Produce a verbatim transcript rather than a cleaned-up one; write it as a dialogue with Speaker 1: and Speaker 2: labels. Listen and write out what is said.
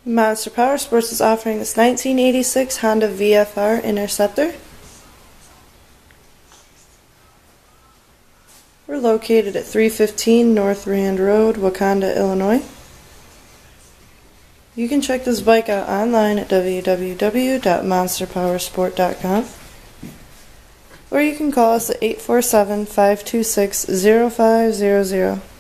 Speaker 1: Monster Powersports is offering this nineteen eighty-six Honda V F R Interceptor. We're located at three fifteen North Rand Road, Wauconda, Illinois. You can check this bike out online at w w w dot monster powersport dot com, or you can call us at eight four seven, five two six, zero five zero zero.